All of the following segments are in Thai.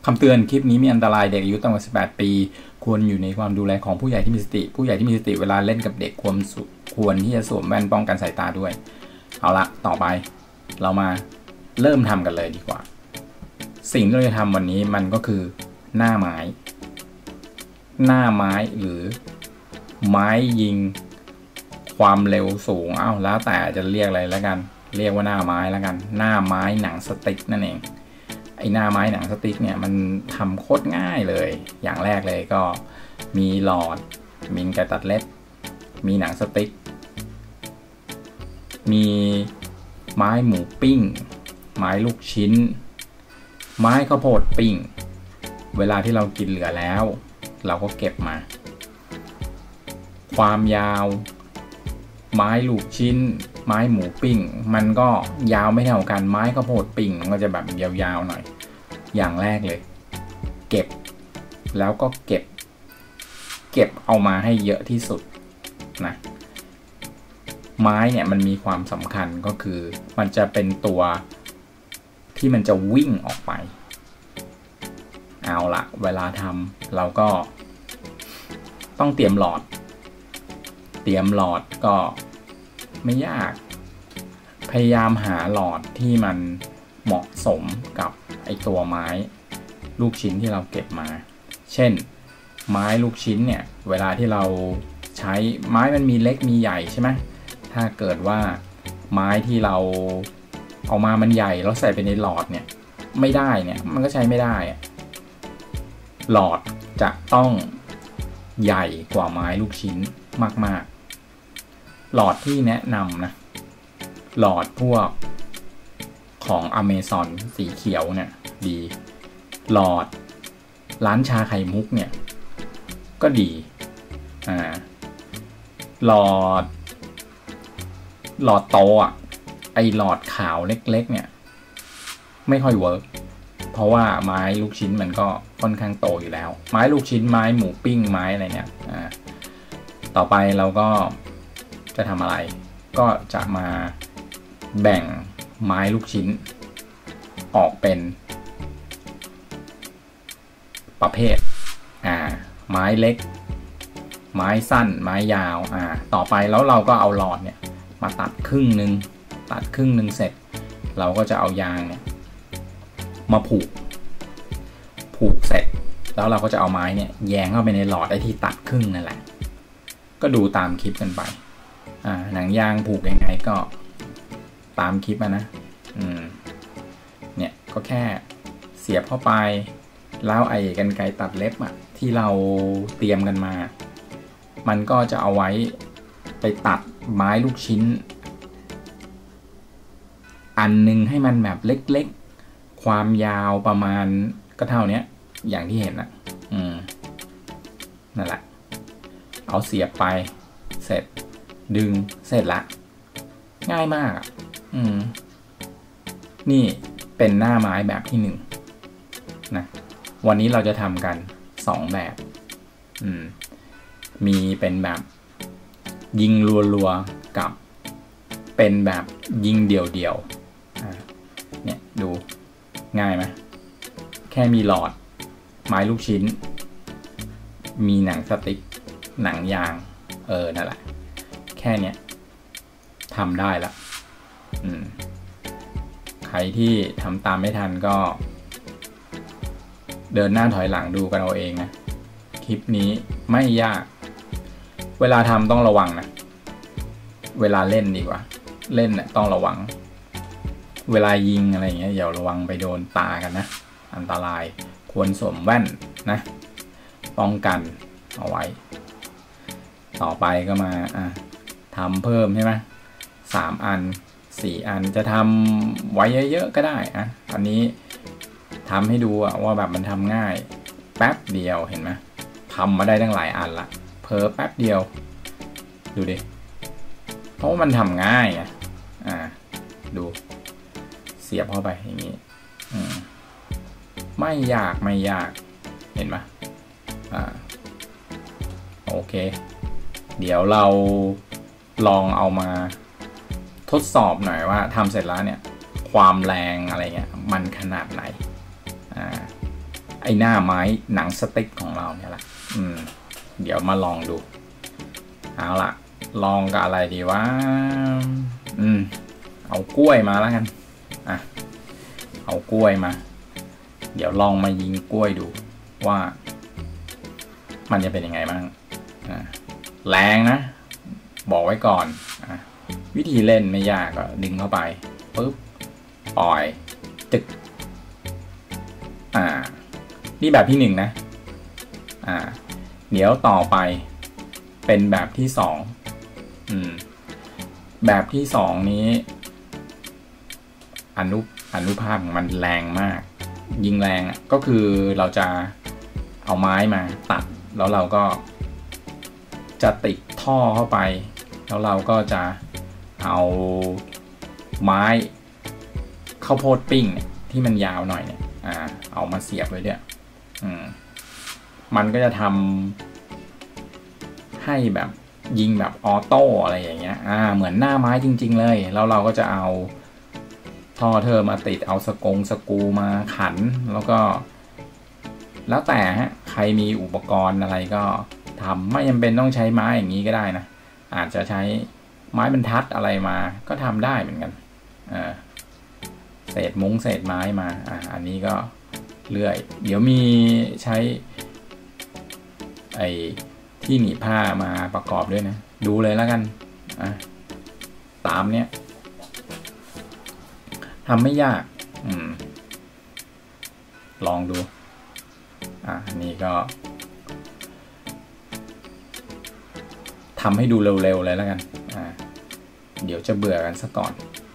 คำเตือนคลิปนี้มีอันตรายเด็กอายุต่ำกว่า18 ปีควรอยู่ในความดูแลของผู้ใหญ่ที่มีสติผู้ใหญ่ที่มีสติเวลาเล่นกับเด็กควรที่จะสวมแว่นป้องกันสายตาด้วยเอาละต่อไปเรามาเริ่มทำกันเลยดีกว่าสิ่งที่เราจะทำวันนี้มันก็คือหน้าไม้หรือไม้ยิงความเร็วสูงแล้วแต่จะเรียกอะไรแล้วกันเรียกว่าหน้าไม้แล้วกันหน้าไม้หนังสติ๊กนั่นเองไอ้หน้าไม้หนังสติ๊กเนี่ยมันทำโคตรง่ายเลยอย่างแรกเลยก็มีหลอดมีไก่ตัดเล็บมีหนังสติ๊กมีไม้หมูปิ้งไม้ลูกชิ้นไม้ข้าวโพดปิ้งเวลาที่เรากินเหลือแล้วเราก็เก็บมาความยาวไม้ลูกชิ้นไม้หมูปิ้งมันก็ยาวไม่เท่ากันไม้ข้าวโพดปิ้งมันก็จะแบบยาวๆหน่อยอย่างแรกเลยเก็บแล้วก็เก็บเอามาให้เยอะที่สุดนะไม้เนี่ยมันมีความสำคัญก็คือมันจะเป็นตัวที่มันจะวิ่งออกไปเอาละเวลาทำเราก็ต้องเตรียมหลอดก็ไม่ยากพยายามหาหลอดที่มันเหมาะสมกับไอตัวไม้ลูกชิ้นที่เราเก็บมาเช่นไม้ลูกชิ้นเนี่ยเวลาที่เราใช้ไม้มันมีเล็กมีใหญ่ใช่ไหมถ้าเกิดว่าไม้ที่เราเอามามันใหญ่แล้วใส่ไปในหลอดเนี่ยไม่ได้เนี่ยมันก็ใช้ไม่ได้หลอดจะต้องใหญ่กว่าไม้ลูกชิ้นมากๆหลอดที่แนะนำนะหลอดพวกของ Amazon สีเขียวเนี่ยดีหลอดร้านชาไข่มุกเนี่ยก็ดีหลอดโตไอหลอดขาวเล็กๆเนี่ยไม่ค่อยเวิร์กเพราะว่าไม้ลูกชิ้นมันก็ค่อนข้างโตอยู่แล้วไม้ลูกชิ้นไม้หมูปิ้งไม้อะไรเนี่ยต่อไปเราก็จะทำอะไรก็จะมาแบ่งไม้ลูกชิ้นออกเป็นประเภทไม้เล็กไม้สั้นไม้ยาวต่อไปแล้วเราก็เอาหลอดเนี่ยมาตัดครึ่งหนึ่งเสร็จเราก็จะเอายางเนี่ยมาผูกเสร็จแล้วเราก็จะเอาไม้เนี่ยแยงเข้าไปในหลอดไอ้ที่ตัดครึ่งนั่นแหละก็ดูตามคลิปกันไปหนังยางผูกยังไงก็ตามคลิปนะเนี่ยก็แค่เสียบเข้าไปแล้วไอ้กรรไกรตัดเล็บที่เราเตรียมกันมามันก็จะเอาไว้ไปตัดไม้ลูกชิ้นอันนึงให้มันแบบเล็กๆความยาวประมาณก็เท่านี้อย่างที่เห็นนั่นแหละเอาเสียบไปเสร็จดึงเสร็จละง่ายมากนี่เป็นหน้าไม้แบบที่1นะวันนี้เราจะทำกัน2แบบมีเป็นแบบยิงรัวๆกับเป็นแบบยิงเดี่ยวๆเนี่ยดูง่ายไหมแค่มีหลอดไม้ลูกชิ้นมีหนังสติ๊กหนังยางนั่นแหละแค่เนี้ยทำได้ละใครที่ทำตามไม่ทันก็เดินหน้าถอยหลังดูกันเอาเองนะคลิปนี้ไม่ยากเวลาทำต้องระวังนะเวลาเล่นดีกว่าเล่นเนี่ยต้องระวังเวลายิงอะไรอย่างเงี้ยอย่าระวังไปโดนตากันนะอันตรายควรสวมแว่นนะป้องกันเอาไว้ต่อไปก็มาทำเพิ่มใช่ไหม3 อัน 4 อันจะทำไว้เยอะๆก็ได้อันนี้ทำให้ดูว่าแบบมันทำง่ายแป๊บเดียวเห็นไหมทำมาได้ตั้งหลายอันละเพิ่มแป๊บเดียวดูดิเพราะว่ามันทำง่ายดูเสียบเข้าไปอย่างนี้ไม่ยากเห็นไหมโอเคเดี๋ยวเราลองเอามาทดสอบหน่อยว่าทำเสร็จแล้วเนี่ยความแรงอะไรเงี้ยมันขนาดไหนไอ้หน้าไม้หนังสติ๊กของเราเนี่ยแหละเดี๋ยวมาลองดูเอาละลองกับอะไรดีวะเอากล้วยมาแล้วกันเอากล้วยมาเดี๋ยวลองมายิงกล้วยดูว่ามันจะเป็นยังไงบ้างแรงนะบอกไว้ก่อนวิธีเล่นไม่ยากก็ดึงเข้าไปปุ๊บปล่อยจึกนี่แบบที่1นะเดี๋ยวต่อไปเป็นแบบที่2แบบที่2นี้อนุภาคมันแรงมากยิงแรงก็คือเราจะเอาไม้มาตัดแล้วเราก็จะติดท่อเข้าไปแล้วเราก็จะเอาไม้ข้าวโพดปิ้งที่มันยาวหน่อยเนี่ยเอามาเสียบไว้ด้วยมันก็จะทำให้แบบยิงแบบออโต้อะไรอย่างเงี้ยเหมือนหน้าไม้จริงๆเลยแล้วเราก็จะเอาท่อเธอมาติดเอาสกูมาขันแล้วก็แล้วแต่ใครมีอุปกรณ์อะไรก็ทำไม่จำเป็นต้องใช้ไม้อย่างนี้ก็ได้นะอาจจะใช้ไม้บรรทัดอะไรมาก็ทำได้เหมือนกันเศษไม้มาอันนี้ก็เลื่อยเดี๋ยวมีใช้ไอ้ที่หนีผ้ามาประกอบด้วยนะดูเลยแล้วกันตามเนี้ยทำไม่ยากลองดูอันนี้ก็ทำให้ดูเร็วๆเลยแล้วกันเดี๋ยวจะเบื่อกันซะก่อน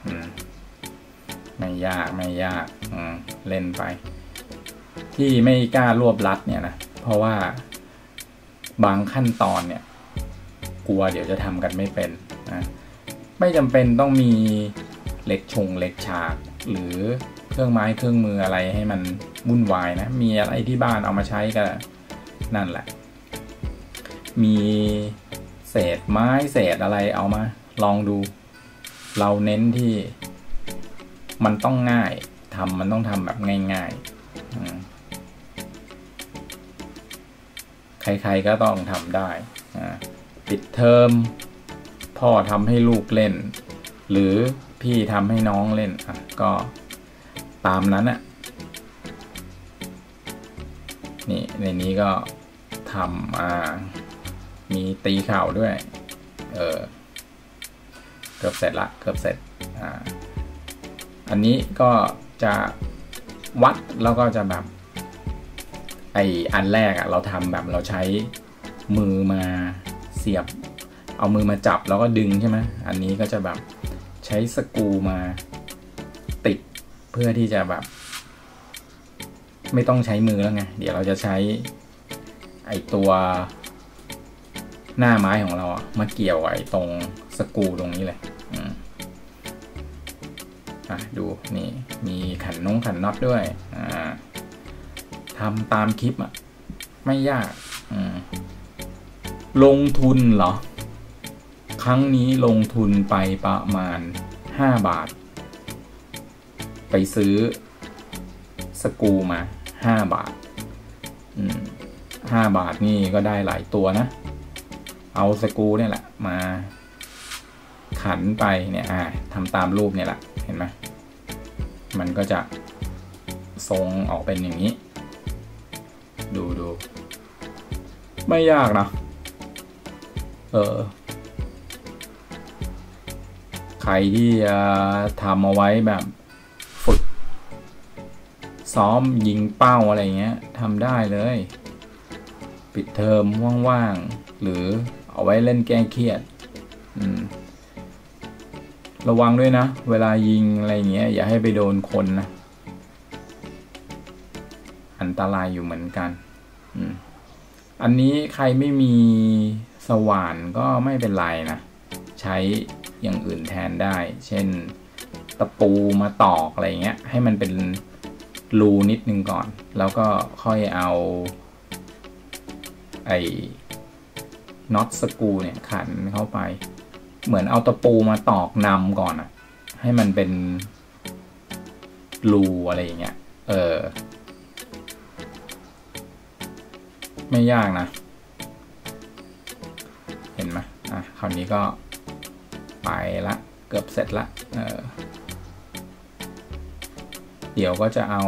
ไม่ยากเล่นไปที่ไม่กล้ารวบรัดเนี่ยนะเพราะว่าบางขั้นตอนเนี่ยกลัวเดี๋ยวจะทำกันไม่เป็นไม่จำเป็นต้องมีเล็กฉากหรือเครื่องไม้เครื่องมืออะไรให้มันวุ่นวายนะมีอะไรที่บ้านเอามาใช้ก็นั่นแหละมีเศษไม้เศษอะไรเอามาลองดูเราเน้นที่มันต้องง่ายมันต้องทำแบบง่ายๆใครๆก็ต้องทำได้ปิดเทอมพ่อทำให้ลูกเล่นหรือพี่ทำให้น้องเล่นก็ตามนั้นนี่ในนี้ก็ทำมีตีเข่าด้วยเกือบเสร็จอันนี้ก็จะวัดแล้วก็จะแบบอันแรกเราทำแบบเราใช้มือมาเสียบเอามือมาจับแล้วก็ดึงใช่ไหมอันนี้ก็จะแบบใช้สกรูมาติดเพื่อที่จะแบบไม่ต้องใช้มือแล้วไงเดี๋ยวเราจะใช้ตัวหน้าไม้ของเรามาเกี่ยวตรงสกรูตรงนี้เลยดูนี่มีขันน็อตด้วยทำตามคลิปไม่ยากลงทุนเหรอครั้งนี้ลงทุนไปประมาณ5 บาทไปซื้อสกรูมา5 บาท5 บาทนี่ก็ได้หลายตัวนะเอาสกรูเนี่ยแหละมาขันไปเนี่ยทำตามรูปเนี่ยแหละเห็นไหมมันก็จะทรงออกเป็นอย่างนี้ดูไม่ยากนะใครที่ทำเอาไว้แบบฝึกซ้อมยิงเป้าอะไรเงี้ยทำได้เลยปิดเทอมว่างๆหรือเอาไว้เล่นแก้เครียดระวังด้วยนะเวลายิงอะไรเงี้ยอย่าให้ไปโดนคนนะอันตรายอยู่เหมือนกันอันนี้ใครไม่มีสว่านก็ไม่เป็นไรนะใช้อย่างอื่นแทนได้เช่นตะปูมาตอกอะไรเงี้ยให้มันเป็นรูนิดนึงก่อนแล้วก็ค่อยเอาน็อตสกรูเนี่ยขันเข้าไปเหมือนเอาตะปูมาตอกนำก่อนให้มันเป็นรูอะไรอย่างเงี้ยไม่ยากนะเห็นไหมคราวนี้ก็ไปละเกือบเสร็จละเดี๋ยวก็จะเอา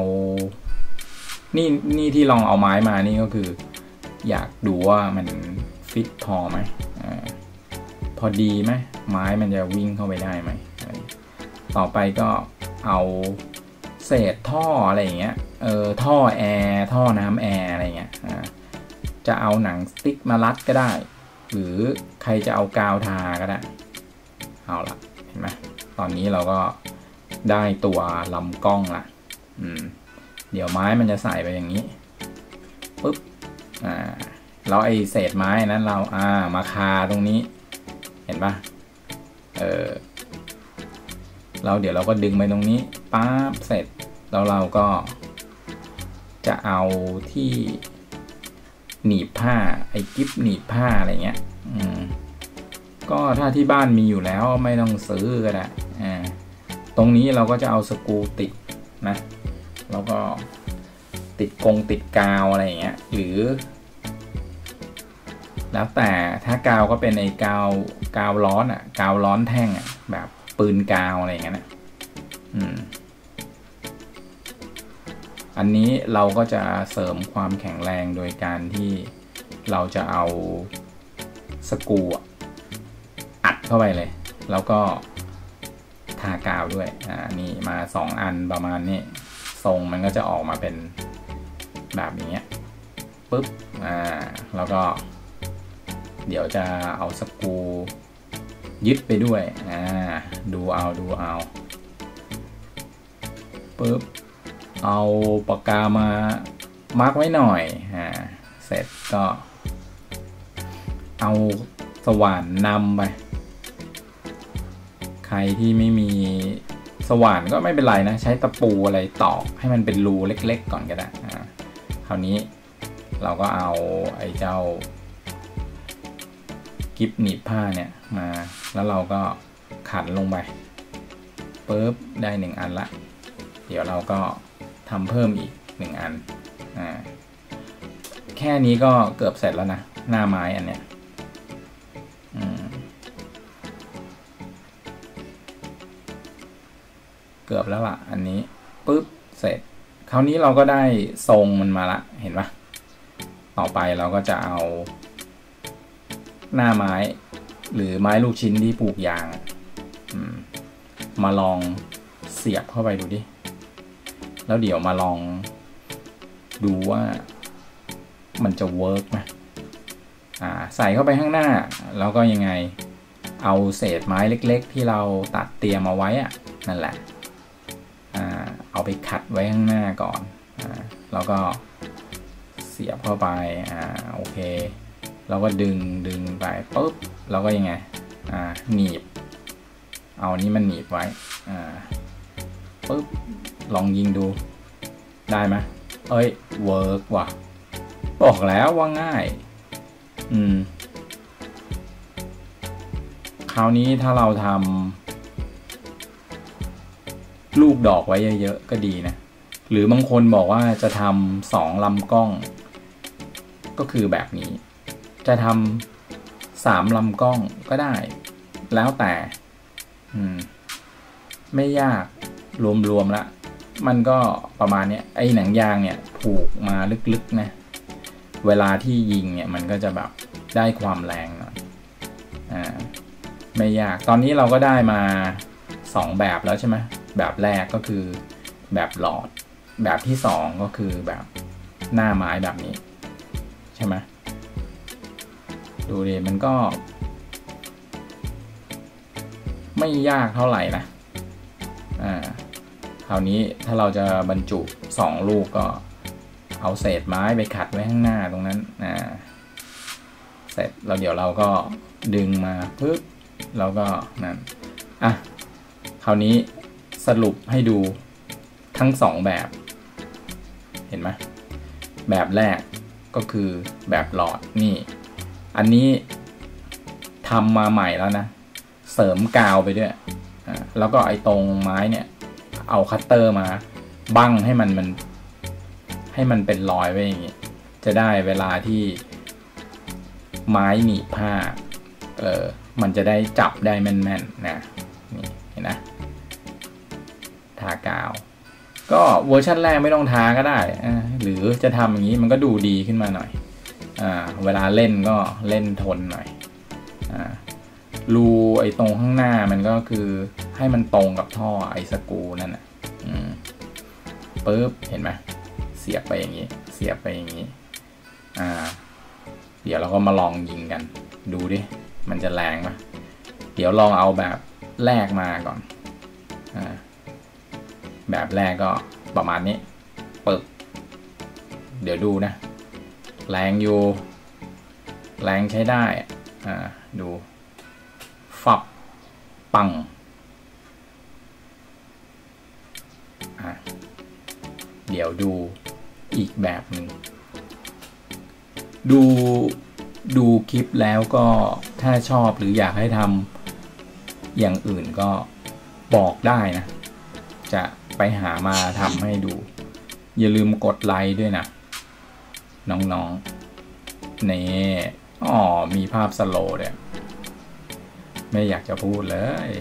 นี่ที่ลองเอาไม้มานี่ก็คืออยากดูว่ามันฟิตพอไหมพอดีไหมไม้มันจะวิ่งเข้าไปได้ไหมต่อไปก็เอาเศษท่ออะไรอย่างเงี้ยท่อแอร์ท่อน้ำแอร์อะไรเงี้ยจะเอาหนังสติ๊กมารัดก็ได้หรือใครจะเอากาวทาก็ได้เอาละเห็นไหมตอนนี้เราก็ได้ตัวลำกล้องละเดี๋ยวไม้มันจะใส่ไปอย่างนี้ปุ๊บแล้วไอเศษไม้นั้นเรามาคาตรงนี้เห็นปะเราเดี๋ยวเราก็ดึงไปตรงนี้ปั๊บเสร็จแล้วเราก็จะเอาที่หนีบผ้าไอ้กิ๊บหนีบผ้าอะไรเงี้ยก็ถ้าที่บ้านมีอยู่แล้วไม่ต้องซื้อก็ได้ตรงนี้เราก็จะเอาสกรูติดนะแล้วก็ติดกาวอะไรอย่างเงี้ยหรือแล้วแต่ถ้ากาวก็เป็นไอ้กาวร้อนกาวร้อนแท่งแบบปืนกาวอะไรอย่างเงี้ยนะอันนี้เราก็จะเสริมความแข็งแรงโดยการที่เราจะเอาสกรูอัดเข้าไปเลยแล้วก็ทากาวด้วยนี่มา2 อันประมาณนี้ทรงมันก็จะออกมาเป็นแบบนี้ปุ๊บแล้วก็เดี๋ยวจะเอาสกรูยึดไปด้วยดูเอาปุ๊บเอาปากกามามาร์กไว้หน่อยเสร็จก็เอาสว่านนำไปใครที่ไม่มีสว่านก็ไม่เป็นไรนะใช้ตะปูอะไรตอกให้มันเป็นรูเล็กๆก่อนก็ได้คราวนี้เราก็เอาไอ้เจ้ากิ๊บหนีบผ้าเนี่ยมาแล้วเราก็ขันลงไปปุ๊บได้1 อันละเดี๋ยวเราก็ทำเพิ่มอีก1 อันแค่นี้ก็เกือบเสร็จแล้วนะหน้าไม้อันเนี้ยเกือบแล้วล่ะอันนี้ปุ๊บเสร็จคราวนี้เราก็ได้ทรงมันมาละเห็นปะต่อไปเราก็จะเอาหน้าไม้หรือไม้ลูกชิ้นที่ปลูกยางมาลองเสียบเข้าไปดูดิแล้วเดี๋ยวมาลองดูว่ามันจะเวิร์กไหมใส่เข้าไปข้างหน้าแล้วก็ยังไงเอาเศษไม้เล็กๆที่เราตัดเตรียมเอาไว้นั่นแหละเอาไปขัดไว้ข้างหน้าก่อนแล้วก็เสียบเข้าไปโอเคเราก็ดึงไปปุ๊บเราก็ยังไงหนีบเอานี้มันหนีบไว้ปุ๊บลองยิงดูได้ไหมเวิร์กว่ะบอกแล้วว่าง่ายคราวนี้ถ้าเราทำลูกดอกไว้เยอะๆก็ดีนะหรือบางคนบอกว่าจะทำ2 ลำกล้องก็คือแบบนี้จะทำ3 ลำกล้องก็ได้แล้วแต่ไม่ยากรวมๆละมันก็ประมาณนี้ไอ้หนังยางเนี่ยผูกมาลึกๆนะเวลาที่ยิงเนี่ยมันก็จะแบบได้ความแรงหน่อยไม่ยากตอนนี้เราก็ได้มา2 แบบแล้วใช่ไหมแบบแรกก็คือแบบหลอดแบบที่2ก็คือแบบหน้าไม้แบบนี้ใช่ไหมดูดิมันก็ไม่ยากเท่าไหร่นะคราวนี้ถ้าเราจะบรรจุ2 ลูกก็เอาเศษไม้ไปขัดไว้ข้างหน้าตรงนั้นเสร็จแล้วเดี๋ยวเราก็ดึงมาปึ๊บแล้วก็นั่นคราวนี้สรุปให้ดูทั้ง2 แบบเห็นไหมแบบแรกก็คือแบบหลอดนี่อันนี้ทำมาใหม่แล้วนะเสริมกาวไปด้วยแล้วก็ไอ้ตรงไม้เนี่ยเอาคัตเตอร์มาบั้งให้มันเป็นรอยไว้อย่างงี้จะได้เวลาที่ไม้หนีบผ้ามันจะได้จับได้แม่นๆนะนี่เห็นนะทากาวก็เวอร์ชันแรกไม่ต้องทาก็ได้หรือจะทำอย่างนี้มันก็ดูดีขึ้นมาหน่อยเวลาเล่นก็เล่นทนหน่อยรูไอ้ตรงข้างหน้ามันก็คือให้มันตรงกับท่อไอ้สกรูนั่นน่ะปึ๊บเห็นไหมเสียบไปอย่างนี้เสียบไปอย่างนี้เดี๋ยวเราก็มาลองยิงกันดูดิมันจะแรงไหมเดี๋ยวลองเอาแบบแรกมาก่อนแบบแรกก็ประมาณนี้ปึ๊บเดี๋ยวดูนะแรงอยู่แรงใช้ได้ดูฟับปังเดี๋ยวดูอีกแบบหนึ่งดูคลิปแล้วก็ถ้าชอบหรืออยากให้ทำอย่างอื่นก็บอกได้นะจะไปหามาทำให้ดูอย่าลืมกดไลค์ด้วยนะน้องๆนี่มีภาพสโลว์เนี่ยไม่อยากจะพูดเลย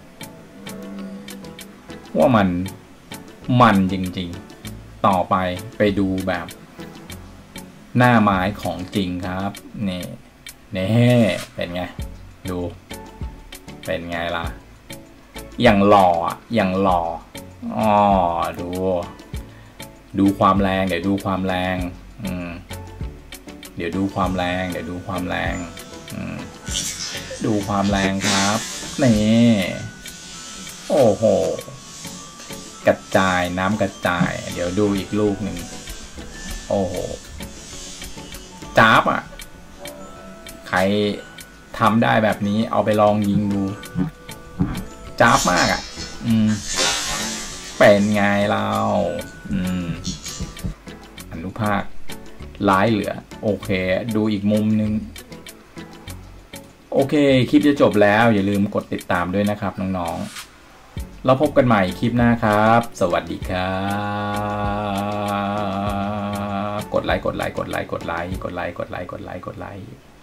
ว่ามันจริงๆต่อไปดูแบบหน้าไม้ของจริงครับนี่เป็นไงดูเป็นไงล่ะอย่างหล่ออย่างหล่อดูความแรงเดี๋ยวดูความแรงเดี๋ยวดูความแรงดูความแรงครับนี่โอ้โหกระจายน้ำกระจายเดี๋ยวดูอีกลูกหนึ่งโอ้โหจ๊าบใครทำได้แบบนี้เอาไปลองยิงดูจ๊าบมากเป็นไงเราอนุภาคร้ายเหลือโอเคดูอีกมุมนึงโอเคคลิปจะจบแล้วอย่าลืมกดติดตามด้วยนะครับน้องๆแล้วพบกันใหม่คลิปหน้าครับสวัสดีครับกดไลค์